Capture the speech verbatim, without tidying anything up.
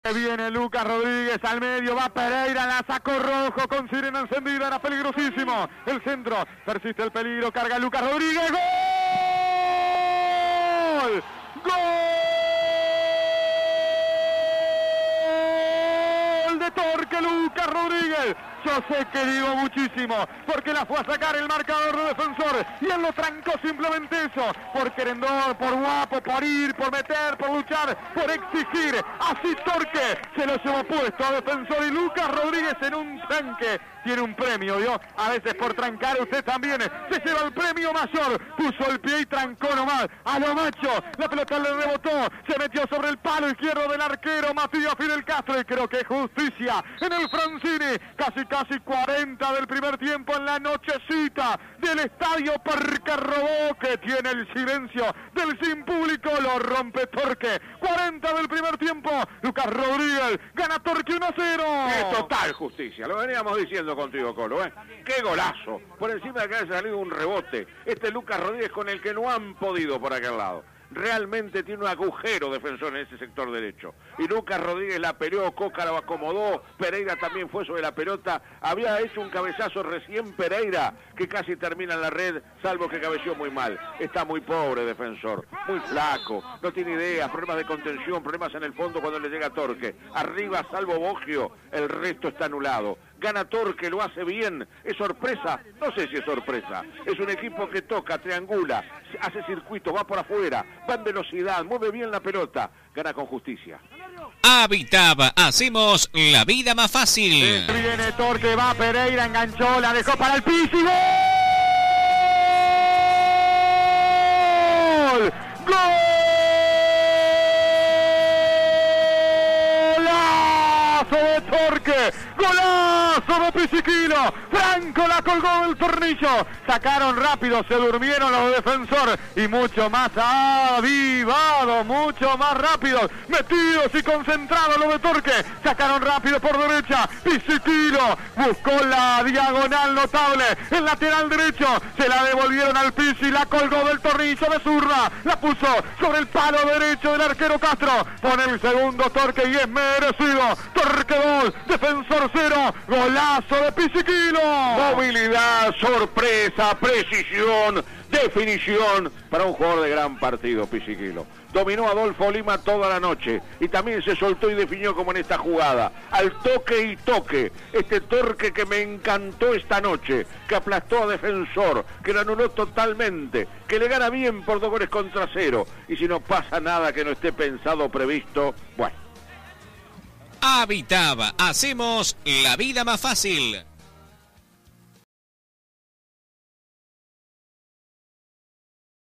Viene Lucas Rodríguez al medio, va Pereira, la sacó Rojo con sirena encendida, era peligrosísimo. El centro, persiste el peligro, carga Lucas Rodríguez, ¡gol! ¡Gol de Torque Lucas Rodríguez! Yo sé que digo muchísimo, porque la fue a sacar el marcador de Defensor y él lo trancó simplemente eso, por querendor, por guapo, por ir, por meter, por luchar, por exigir. Así Torque se lo llevó puesto a Defensor y Lucas Rodríguez en un tranque tiene un premio, ¿vio? A veces por trancar usted también se lleva el premio mayor. Puso el pie y trancó nomás a lo macho. La pelota le rebotó, se metió sobre el palo izquierdo del arquero Matías Fidel Castro y creo que es justicia en el Francini. Casi casi cuarenta del primer tiempo en la nochecita del estadio Parque Robó, que tiene el silencio del sin público, lo rompe Torque. cuarenta del primer tiempo, Lucas Rodríguez gana Torque uno a cero. Es total justicia, lo veníamos diciendo contigo, Colo, ¿eh? ¡Qué golazo! Por encima de que haya salido un rebote. Este Lucas Rodríguez con el que no han podido por aquel lado. Realmente tiene un agujero Defensor en ese sector derecho. Y Lucas Rodríguez la peleó, Coca lo acomodó, Pereira también fue sobre la pelota. Había hecho un cabezazo recién Pereira, que casi termina en la red, salvo que cabeció muy mal. Está muy pobre Defensor, muy flaco, no tiene idea, problemas de contención, problemas en el fondo cuando le llega Torque. Arriba, salvo Boggio, el resto está anulado. Gana Torque, lo hace bien. ¿Es sorpresa? No sé si es sorpresa. Es un equipo que toca, triangula, hace circuito, va por afuera, va en velocidad, mueve bien la pelota. Gana con justicia. Habitab, hacemos la vida más fácil. Viene Torque, va Pereira, enganchó, la dejó para el piso y ¡gol! ¡Golazo de Torque! ¡Golazo de Pisiquilo! Franco la colgó del tornillo. Sacaron rápido, se durmieron los Defensor y mucho más avivado, mucho más rápido, metidos y concentrados los de Torque. Sacaron rápido por derecha. Pisiquilo buscó la diagonal notable. El lateral derecho se la devolvieron al piso y la colgó del tornillo de zurda. La puso sobre el palo derecho del arquero Castro. Pone el segundo Torque y es merecido. Torque dos, Defensor cero. Golazo de Pisiquilo. Movilidad, sorpresa, precisión, definición para un jugador de gran partido, Pisiquilo. Dominó a Adolfo Lima toda la noche y también se soltó y definió como en esta jugada. Al toque y toque. Este Torque que me encantó esta noche, que aplastó a Defensor, que lo anuló totalmente, que le gana bien por dos goles contra cero. Y si no pasa nada que no esté pensado o previsto, bueno. Habitab, hacemos la vida más fácil.